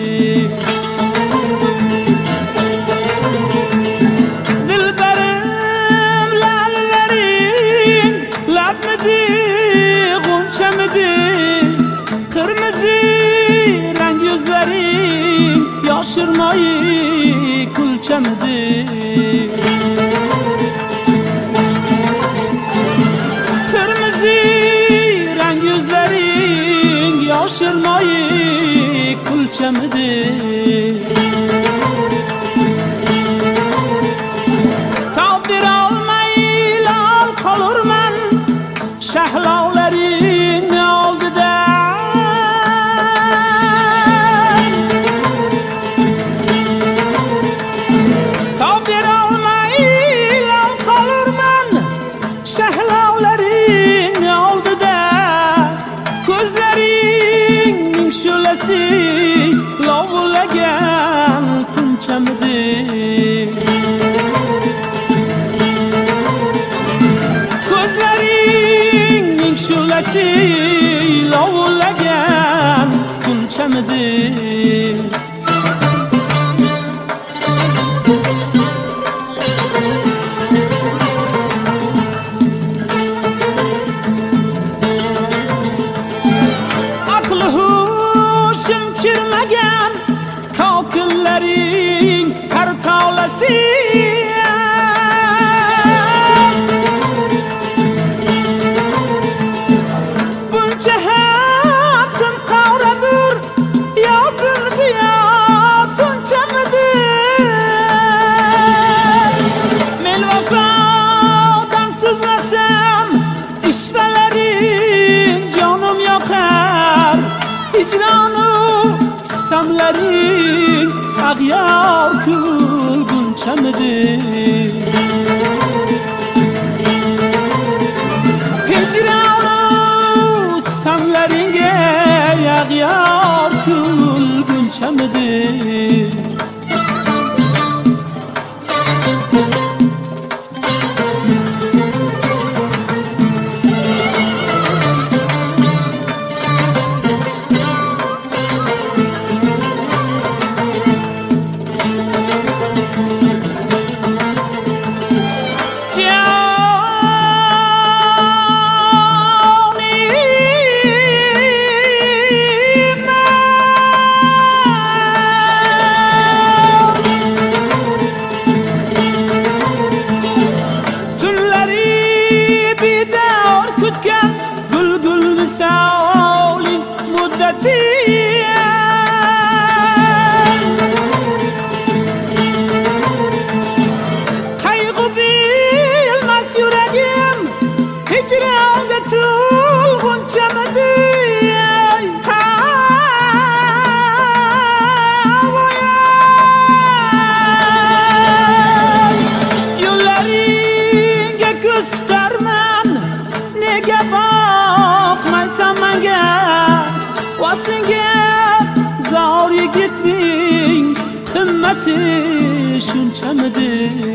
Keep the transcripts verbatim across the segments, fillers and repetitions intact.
Dilberim lallerin labmidi g'unchamidi kırmızı renk yüzlerin yaşırmayı kulçamidi kırmızı renk yüzlerin yaşırmayı kulçamidi tabir almayla kalırman şehlavlerin aldıda tabir almayla kalırman şehlavlerin aldıda gözlerin şölesi lavulagan kunçamidi gözlerin şölesi lavulagan kunçamidi aklı huşum çirmegen kalkınların her tavlası bunca hakkın kavradır yazın ziyatın çamıdır mel vefadan sızlasam işvelerin canım yakar hicranı istemlerin ağyar külgün çamıdır hicranı istemlerin ağyar külgün çamıdır kaygı bilmez yüreğim hicranda tulgun çamıdı yollarınga göstermen nega bakmaysan menga vaslinga zor yigitning qimmati shunchamidir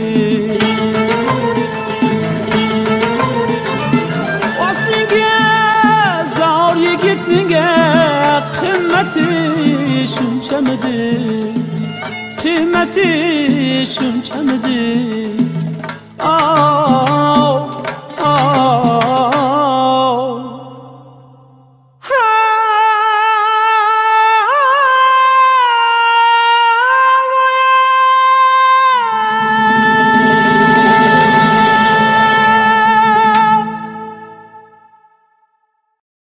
vaslinga zor yigitning qimmati shunchamidir qimmati shunchamidir